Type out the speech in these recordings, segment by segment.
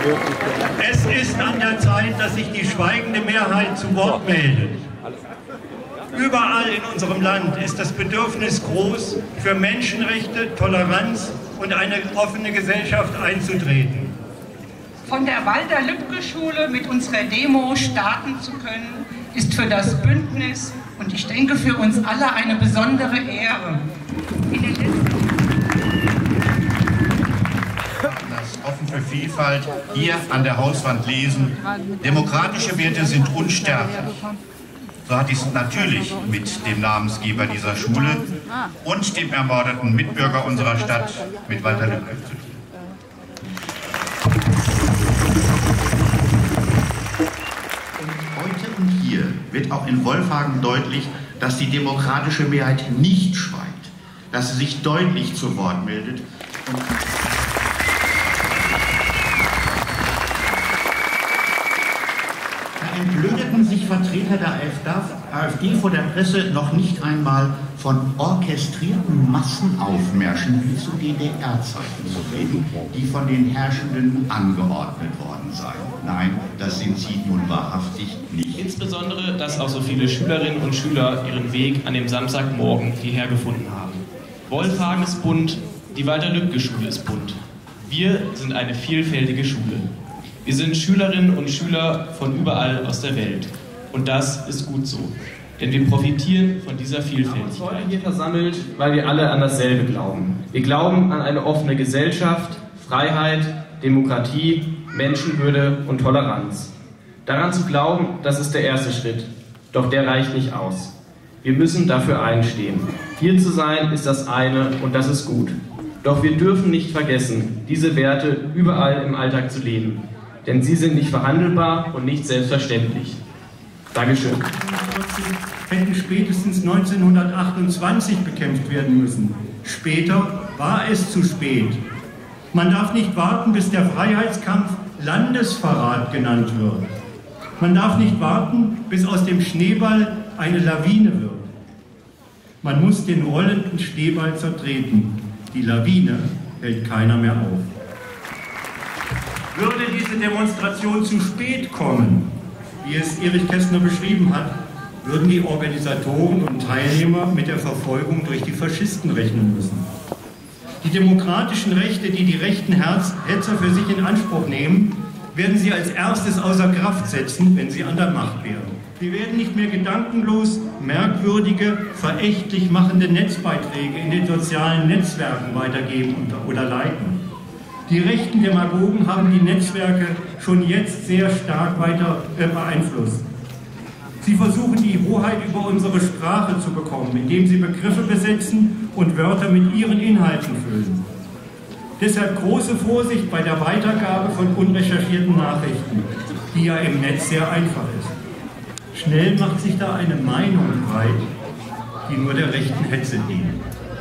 Es ist an der Zeit, dass sich die schweigende Mehrheit zu Wort meldet. Überall in unserem Land ist das Bedürfnis groß, für Menschenrechte, Toleranz und eine offene Gesellschaft einzutreten. Von der Walter-Lübcke-Schule mit unserer Demo starten zu können, ist für das Bündnis und ich denke für uns alle eine besondere Ehre. In den das Offen für Vielfalt hier an der Hauswand lesen. Demokratische Werte sind unsterblich. So hat dies natürlich mit dem Namensgeber dieser Schule und dem ermordeten Mitbürger unserer Stadt, mit Walter Lübcke, zu tun. Heute und hier wird auch in Wolfhagen deutlich, dass die demokratische Mehrheit nicht schweigt, dass sie sich deutlich zu Wort meldet. Entblödeten sich Vertreter der AfD vor der Presse noch nicht einmal von orchestrierten Massenaufmärschen wie zu DDR-Zeiten zu reden, die von den Herrschenden angeordnet worden seien. Nein, das sind sie nun wahrhaftig nicht. Insbesondere, dass auch so viele Schülerinnen und Schüler ihren Weg an dem Samstagmorgen hierher gefunden haben. Wolfhagen ist bunt, die Walter-Lübcke-Schule ist bunt. Wir sind eine vielfältige Schule. Wir sind Schülerinnen und Schüler von überall aus der Welt. Und das ist gut so. Denn wir profitieren von dieser Vielfalt. Wir sind heute hier versammelt, weil wir alle an dasselbe glauben. Wir glauben an eine offene Gesellschaft, Freiheit, Demokratie, Menschenwürde und Toleranz. Daran zu glauben, das ist der erste Schritt. Doch der reicht nicht aus. Wir müssen dafür einstehen. Hier zu sein ist das eine und das ist gut. Doch wir dürfen nicht vergessen, diese Werte überall im Alltag zu leben. Denn sie sind nicht verhandelbar und nicht selbstverständlich. Dankeschön. Hätten spätestens 1928 bekämpft werden müssen. Später war es zu spät. Man darf nicht warten, bis der Freiheitskampf Landesverrat genannt wird. Man darf nicht warten, bis aus dem Schneeball eine Lawine wird. Man muss den rollenden Schneeball zertreten. Die Lawine hält keiner mehr auf. Würde diese Demonstration zu spät kommen, wie es Erich Kästner beschrieben hat, würden die Organisatoren und Teilnehmer mit der Verfolgung durch die Faschisten rechnen müssen. Die demokratischen Rechte, die die rechten Hetzer für sich in Anspruch nehmen, werden sie als erstes außer Kraft setzen, wenn sie an der Macht wären. Sie werden nicht mehr gedankenlos merkwürdige, verächtlich machende Netzbeiträge in den sozialen Netzwerken weitergeben oder leiten. Die rechten Demagogen haben die Netzwerke schon jetzt sehr stark beeinflusst. Sie versuchen, die Hoheit über unsere Sprache zu bekommen, indem sie Begriffe besetzen und Wörter mit ihren Inhalten füllen. Deshalb große Vorsicht bei der Weitergabe von unrecherchierten Nachrichten, die ja im Netz sehr einfach ist. Schnell macht sich da eine Meinung breit, die nur der rechten Hetze dient.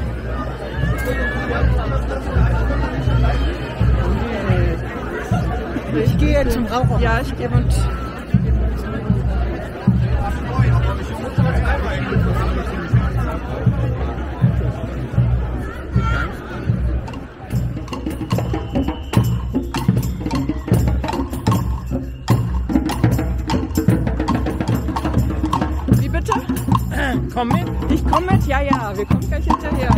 Ich gehe zum Rauchen. Ja, ich gehe und... Wie bitte? Komm mit. Ich komm mit? Ja, ja, wir kommen gleich hinterher.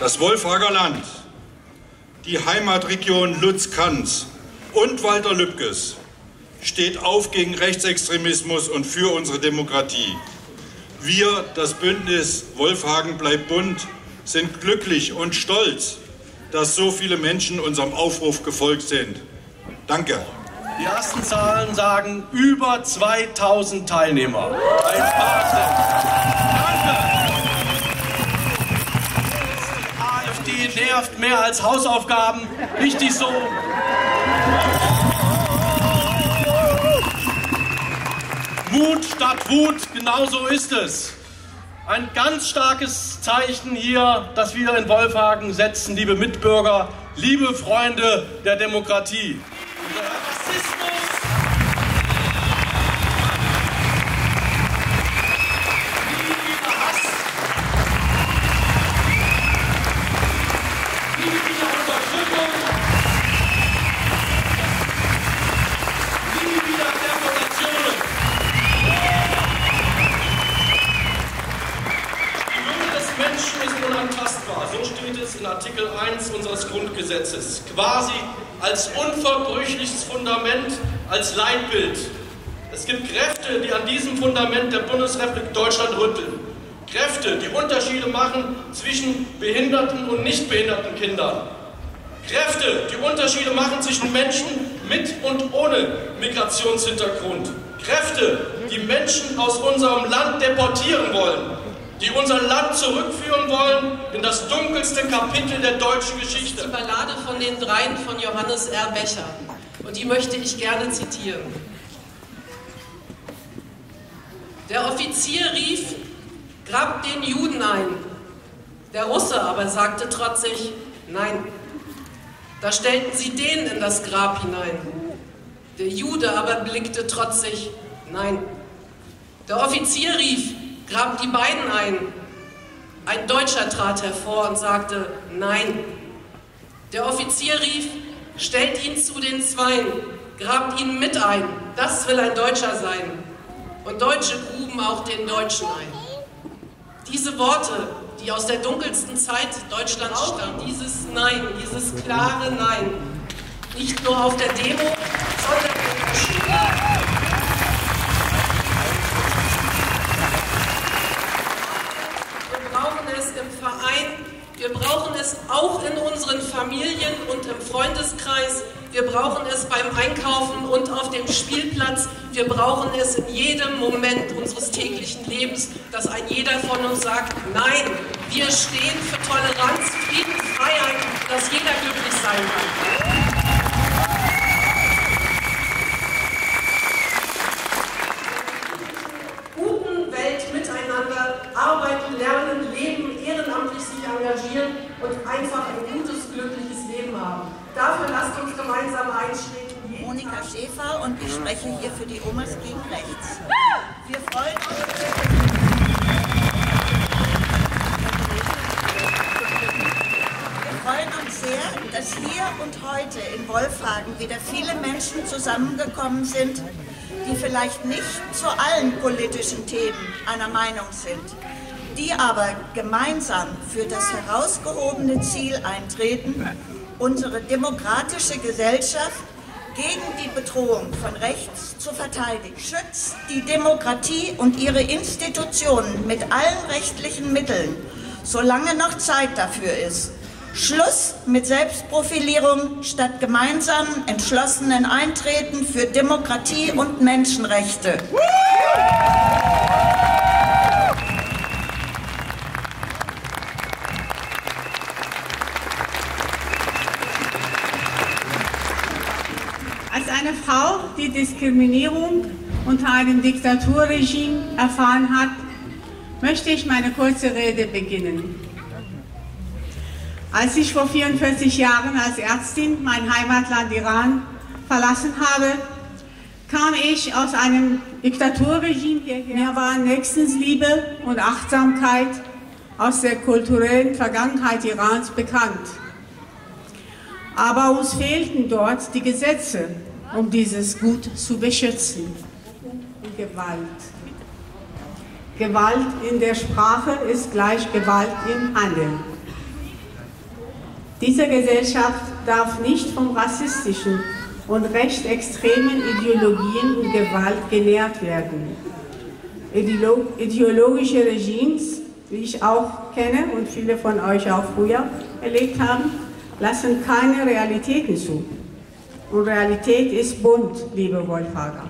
Das Wolfhager Land, die Heimatregion Lutz-Kantz und Walter Lübkes steht auf gegen Rechtsextremismus und für unsere Demokratie. Wir, das Bündnis Wolfhagen bleibt bunt, sind glücklich und stolz, dass so viele Menschen unserem Aufruf gefolgt sind. Danke. Die ersten Zahlen sagen über 2000 Teilnehmer. Ein Wahnsinn. Danke. Die AfD nervt mehr als Hausaufgaben. Richtig so. Mut statt Wut, genau so ist es. Ein ganz starkes Zeichen hier, das wir in Wolfhagen setzen, liebe Mitbürger, liebe Freunde der Demokratie. Der Rassismus, der Hass, die Unterdrückung, die Deportationen. Menschen ist unantastbar, so steht es in Artikel 1 unseres Grundgesetzes, quasi als unverbrüchliches Fundament, als Leitbild. Es gibt Kräfte, die an diesem Fundament der Bundesrepublik Deutschland rütteln. Kräfte, die Unterschiede machen zwischen behinderten und nicht behinderten Kindern. Kräfte, die Unterschiede machen zwischen Menschen mit und ohne Migrationshintergrund. Kräfte, die Menschen aus unserem Land deportieren wollen, die unser Land zurückführen wollen in das dunkelste Kapitel der deutschen Geschichte. Die Ballade von den Dreien von Johannes R. Becher. Und die möchte ich gerne zitieren. Der Offizier rief, grabt den Juden ein. Der Russe aber sagte trotzig, nein. Da stellten sie den in das Grab hinein. Der Jude aber blickte trotzig, nein. Der Offizier rief, grabt die beiden ein. Ein Deutscher trat hervor und sagte, nein. Der Offizier rief, stellt ihn zu den Zweien, grabt ihn mit ein, das will ein Deutscher sein. Und Deutsche gruben auch den Deutschen ein. Diese Worte, die aus der dunkelsten Zeit Deutschlands stammen, dieses Nein, dieses klare Nein, nicht nur auf der Demo, sondern in der Schule. Wir brauchen es im Verein, wir brauchen es auch in unseren Familien und im Freundeskreis, wir brauchen es beim Einkaufen und auf dem Spielplatz, wir brauchen es in jedem Moment unseres täglichen Lebens, dass ein jeder von uns sagt, nein, wir stehen für Toleranz, Frieden, Freiheit, dass jeder glücklich sein kann. Arbeiten, lernen, leben, ehrenamtlich sich engagieren und einfach ein gutes, glückliches Leben haben. Dafür lasst uns gemeinsam einstehen. Monika Schäfer und ich spreche hier für die Omas gegen Rechts. Wir freuen uns sehr, dass hier und heute in Wolfhagen wieder viele Menschen zusammengekommen sind, die vielleicht nicht zu allen politischen Themen einer Meinung sind, die aber gemeinsam für das herausgehobene Ziel eintreten, unsere demokratische Gesellschaft gegen die Bedrohung von rechts zu verteidigen. Schützt die Demokratie und ihre Institutionen mit allen rechtlichen Mitteln, solange noch Zeit dafür ist. Schluss mit Selbstprofilierung statt gemeinsam entschlossenen Eintreten für Demokratie und Menschenrechte. Als eine Frau, die Diskriminierung unter einem Diktaturregime erfahren hat, möchte ich meine kurze Rede beginnen. Als ich vor 44 Jahren als Ärztin mein Heimatland Iran verlassen habe, kam ich aus einem Diktaturregime hierher. Mir waren Nächstenliebe und Achtsamkeit aus der kulturellen Vergangenheit Irans bekannt. Aber uns fehlten dort die Gesetze, um dieses Gut zu beschützen. Und Gewalt. Gewalt in der Sprache ist gleich Gewalt im Handeln. Diese Gesellschaft darf nicht von rassistischen und rechtsextremen Ideologien und Gewalt genährt werden. Ideologische Regimes, wie ich auch kenne und viele von euch auch früher erlebt haben, lassen keine Realitäten zu. Und Realität ist bunt, liebe Wolfhager.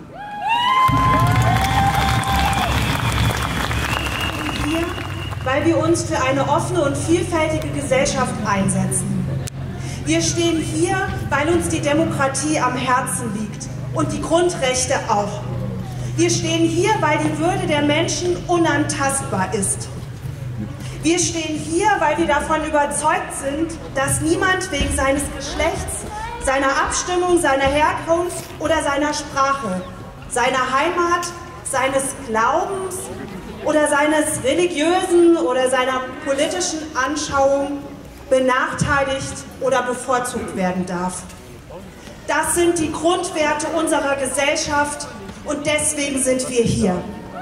Hier, weil wir uns für eine offene und vielfältige Gesellschaft einsetzen. Wir stehen hier, weil uns die Demokratie am Herzen liegt und die Grundrechte auch. Wir stehen hier, weil die Würde der Menschen unantastbar ist. Wir stehen hier, weil wir davon überzeugt sind, dass niemand wegen seines Geschlechts, seiner Abstimmung, seiner Herkunft oder seiner Sprache, seiner Heimat, seines Glaubens oder seines religiösen oder seiner politischen Anschauung benachteiligt oder bevorzugt werden darf. Das sind die Grundwerte unserer Gesellschaft und deswegen sind wir hier.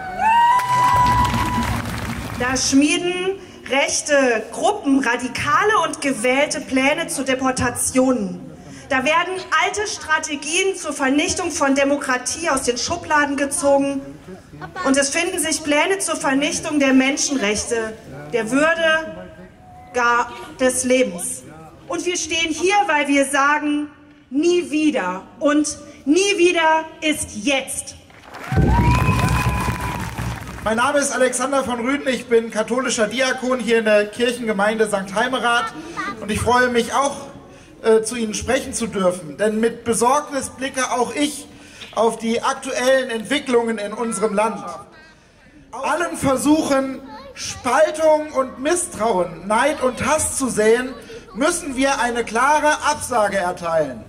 Da schmieden rechte Gruppen radikale und gewählte Pläne zu Deportationen. Da werden alte Strategien zur Vernichtung von Demokratie aus den Schubladen gezogen und es finden sich Pläne zur Vernichtung der Menschenrechte, der Würde, gar des Lebens. Und wir stehen hier, weil wir sagen, nie wieder. Und nie wieder ist jetzt. Mein Name ist Alexander von Rüden, ich bin katholischer Diakon hier in der Kirchengemeinde St. Heimerath und ich freue mich auch, zu Ihnen sprechen zu dürfen. Denn mit Besorgnis blicke auch ich auf die aktuellen Entwicklungen in unserem Land. Allen Versuchen, Spaltung und Misstrauen, Neid und Hass zu säen, müssen wir eine klare Absage erteilen.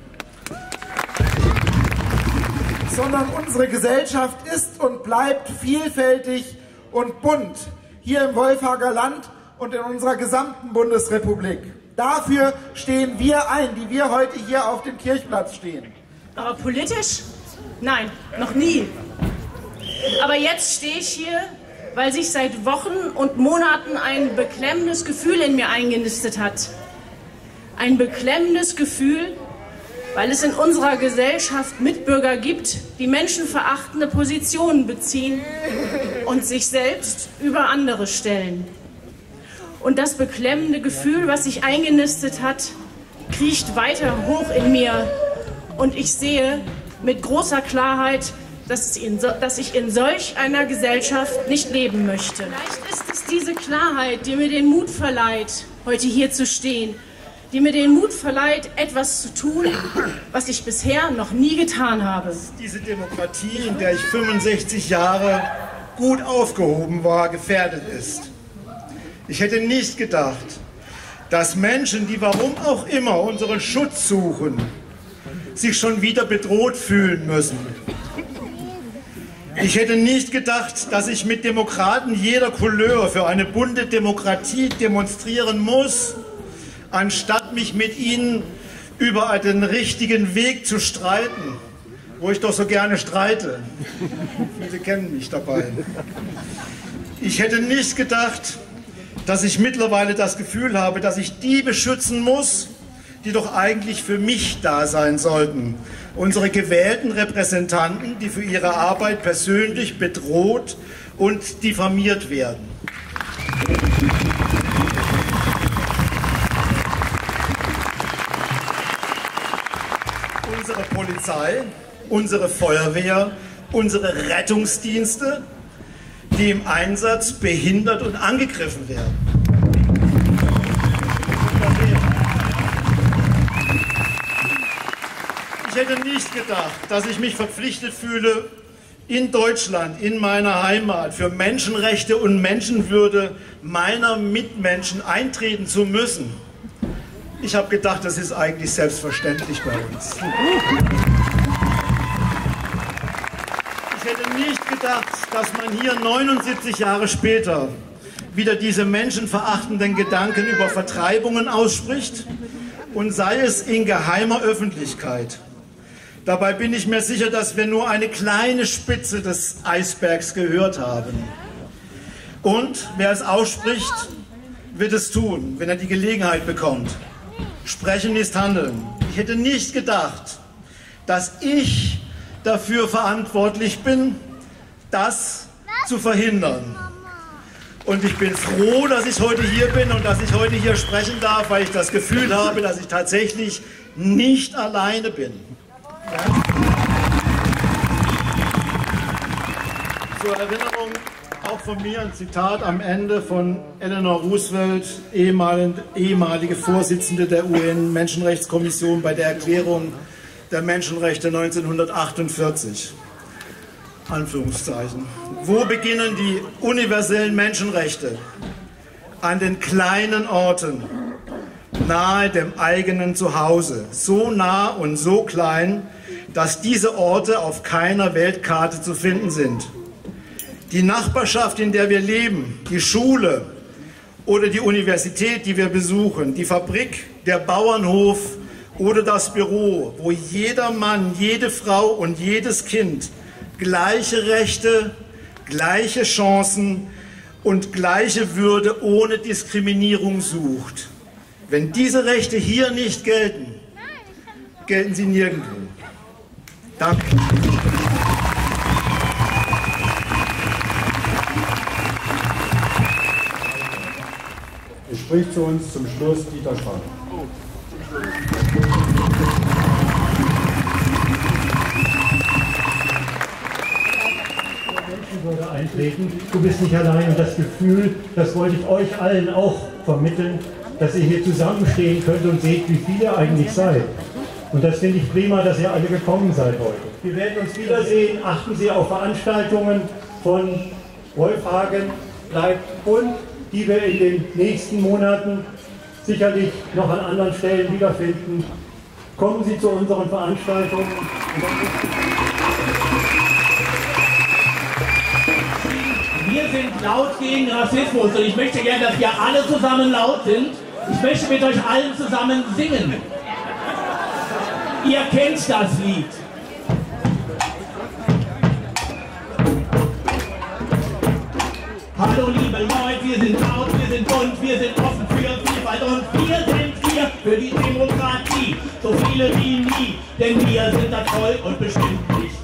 Sondern unsere Gesellschaft ist und bleibt vielfältig und bunt, hier im Wolfhager Land und in unserer gesamten Bundesrepublik. Dafür stehen wir ein, die wir heute hier auf dem Kirchplatz stehen. Aber politisch? Nein, noch nie. Aber jetzt stehe ich hier, weil sich seit Wochen und Monaten ein beklemmendes Gefühl in mir eingenistet hat. Ein beklemmendes Gefühl, weil es in unserer Gesellschaft Mitbürger gibt, die menschenverachtende Positionen beziehen und sich selbst über andere stellen. Und das beklemmende Gefühl, was sich eingenistet hat, kriecht weiter hoch in mir. Und ich sehe mit großer Klarheit, dass ich in solch einer Gesellschaft nicht leben möchte. Vielleicht ist es diese Klarheit, die mir den Mut verleiht, heute hier zu stehen, die mir den Mut verleiht, etwas zu tun, was ich bisher noch nie getan habe. Diese Demokratie, in der ich 65 Jahre gut aufgehoben war, gefährdet ist. Ich hätte nicht gedacht, dass Menschen, die warum auch immer unseren Schutz suchen, sich schon wieder bedroht fühlen müssen. Ich hätte nicht gedacht, dass ich mit Demokraten jeder Couleur für eine bunte Demokratie demonstrieren muss, anstatt mich mit ihnen über den richtigen Weg zu streiten, wo ich doch so gerne streite. Viele kennen mich dabei. Ich hätte nicht gedacht, dass ich mittlerweile das Gefühl habe, dass ich die beschützen muss, die doch eigentlich für mich da sein sollten. Unsere gewählten Repräsentanten, die für ihre Arbeit persönlich bedroht und diffamiert werden. Unsere Polizei, unsere Feuerwehr, unsere Rettungsdienste, die im Einsatz behindert und angegriffen werden. Ich hätte nicht gedacht, dass ich mich verpflichtet fühle, in Deutschland, in meiner Heimat, für Menschenrechte und Menschenwürde meiner Mitmenschen eintreten zu müssen. Ich habe gedacht, das ist eigentlich selbstverständlich bei uns. Ich hätte nicht gedacht, dass man hier 79 Jahre später wieder diese menschenverachtenden Gedanken über Vertreibungen ausspricht und sei es in geheimer Öffentlichkeit. Dabei bin ich mir sicher, dass wir nur eine kleine Spitze des Eisbergs gehört haben. Und wer es ausspricht, wird es tun, wenn er die Gelegenheit bekommt. Sprechen ist Handeln. Ich hätte nicht gedacht, dass ich dafür verantwortlich bin, das zu verhindern. Und ich bin froh, dass ich heute hier bin und dass ich heute hier sprechen darf, weil ich das Gefühl habe, dass ich tatsächlich nicht alleine bin. Ja? Zur Erinnerung auch von mir ein Zitat am Ende von Eleanor Roosevelt, ehemalige Vorsitzende der UN-Menschenrechtskommission bei der Erklärung der Menschenrechte 1948. Anführungszeichen. Wo beginnen die universellen Menschenrechte? An den kleinen Orten, nahe dem eigenen Zuhause. So nah und so klein, dass diese Orte auf keiner Weltkarte zu finden sind. Die Nachbarschaft, in der wir leben, die Schule oder die Universität, die wir besuchen, die Fabrik, der Bauernhof oder das Büro, wo jeder Mann, jede Frau und jedes Kind gleiche Rechte, gleiche Chancen und gleiche Würde ohne Diskriminierung sucht. Wenn diese Rechte hier nicht gelten, gelten sie nirgendwo. Danke. Es spricht zu uns zum Schluss Dieter Schwab. Würde eintreten. Du bist nicht allein und das Gefühl, das wollte ich euch allen auch vermitteln, dass ihr hier zusammenstehen könnt und seht, wie viele ihr eigentlich seid. Und das finde ich prima, dass ihr alle gekommen seid heute. Wir werden uns wiedersehen. Achten Sie auf Veranstaltungen von Wolfhagen. Bleibt bunt, die wir in den nächsten Monaten sicherlich noch an anderen Stellen wiederfinden. Kommen Sie zu unseren Veranstaltungen. Wir sind laut gegen Rassismus und ich möchte gerne, dass wir alle zusammen laut sind. Ich möchte mit euch allen zusammen singen. Ihr kennt das Lied. Hallo liebe Leute, wir sind laut, wir sind bunt, wir sind offen für Vielfalt und wir sind hier für die Demokratie. So viele wie nie, denn wir sind das Volk und bestimmt nicht